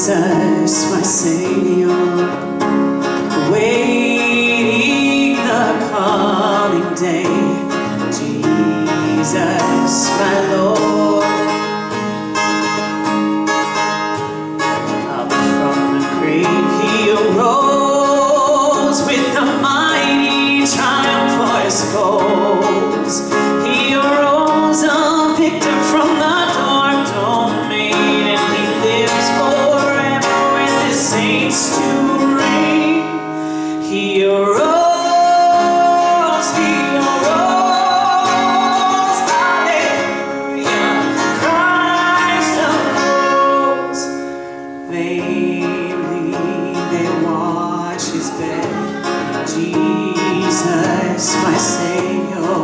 Jesus, my Savior, waiting the coming day. Jesus, my Lord, up from the grave he arose with a mighty triumph for his foes. He arose a victor from the dark domain, and he lives forever with his saints to reign. He arose, hallelujah, Christ arose. Vainly they watch his bed, Jesus, my Savior.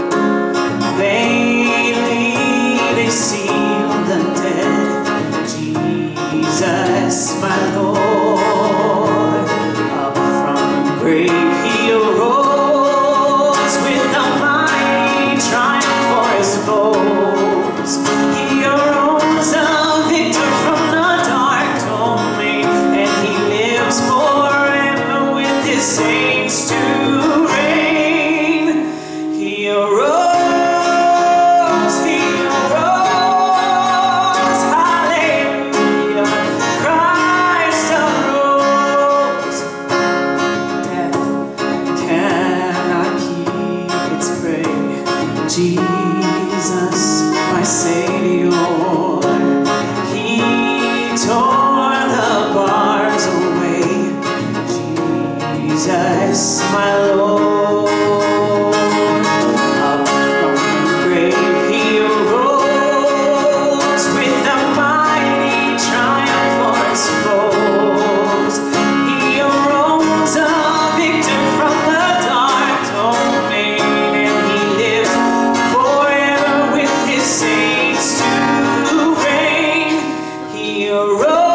Vainly they see the dead, Jesus, my Lord. Up from the grave he arose with a mighty triumph for his foes. He arose a victor from the dark domain, and he lives forever with his saints to reign. He arose, hallelujah, Christ arose. Death cannot keep its prey, Jesus, my Savior. He tore the bars away, Jesus, my Lord. Up from the grave he arose with a mighty triumph for his foes. He arose a victor from the dark domain, and he lives forever with his saints to reign. He arose.